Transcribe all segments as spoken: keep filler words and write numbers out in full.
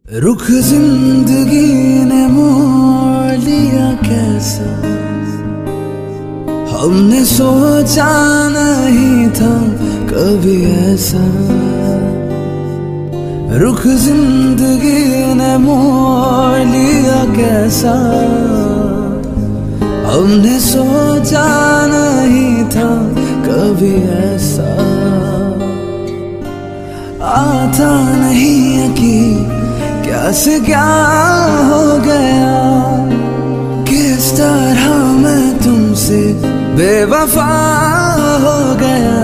रुख जिंदगी ने मोड़ लिया कैसा, हमने सोचा नहीं था कभी ऐसा। रुख जिंदगी ने मोड़ लिया कैसा, हमने सोचा नहीं था कभी ऐसा। आता नहीं है कि क्या से क्या हो गया, किस तरह मैं तुमसे बेवफा हो गया।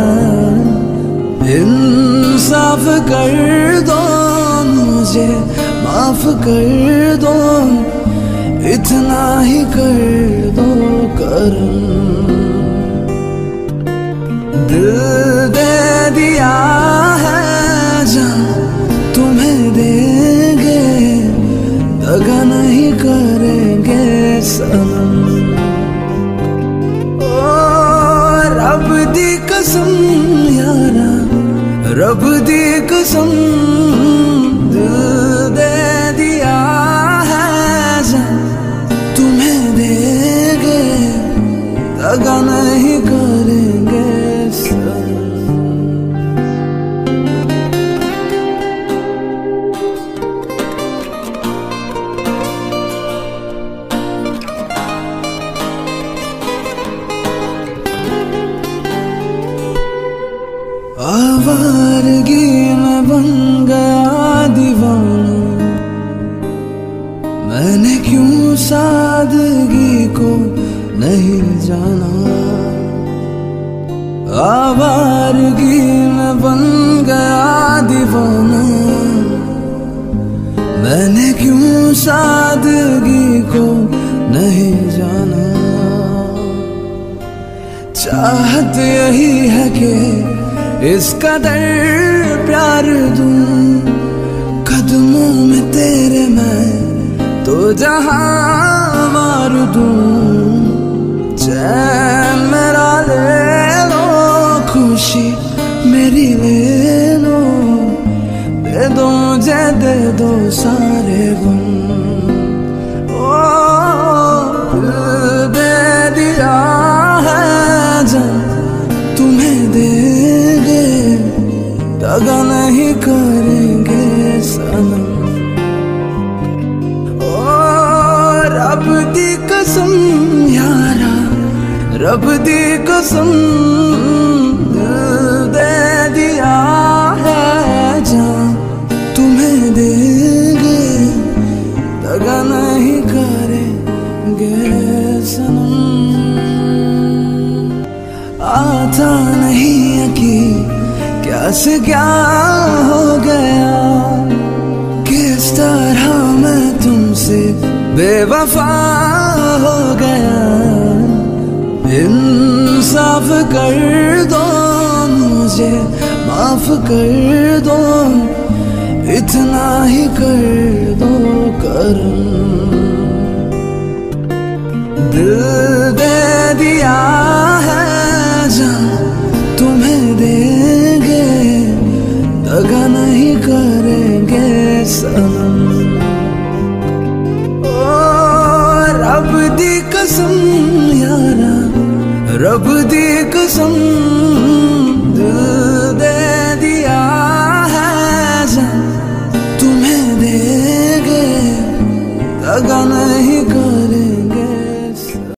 इंसाफ कर दो मुझे, माफ कर दो, इतना ही कर दो करम। दिल दे दिया है जान तुम्हें देंगे, दगा नहीं करेंगे सनम। ओ रब दी कसम यारा, रब दी कसम, दिल दे दिया है जान तुम्हें देंगे, दगा नहीं करेंगे सनम। आवारगी में बन गया दीवाना, मैंने क्यों सादगी को नहीं जाना। आवारगी में बन गया दीवाना, मैंने क्यों सादगी को नहीं जाना। चाहत यही है कि इस कदर प्यार दूं, कदमों में तेरे मैं तो जहां मार दूं। चैन मेरा ले लो, खुशी मेरी ले लो, दे दो मुझे दे दो सारे गम। ओ दिल दे दिया है जान तुम्हें देंगे, दगा नहीं करेंगे सनम। ओ रब दी कसम यारा, रब दी कसम, दिल दे दिया है जान तुम्हें देंगे, दगा नहीं करेंगे सनम। आता नहीं है कि क्या से क्या हो गया, किस तरह मैं तुमसे बेवफा हो गया। इंसाफ कर दो मुझे, माफ कर दो, इतना ही कर दो करम। दिल दे दिया है जान तुम्हें देंगे, दगा नहीं करेंगे सनम। ओ रब दी कसम यारा, रब दी कसम, दिल दे दिया है जान तुम्हें देंगे, दगा नहीं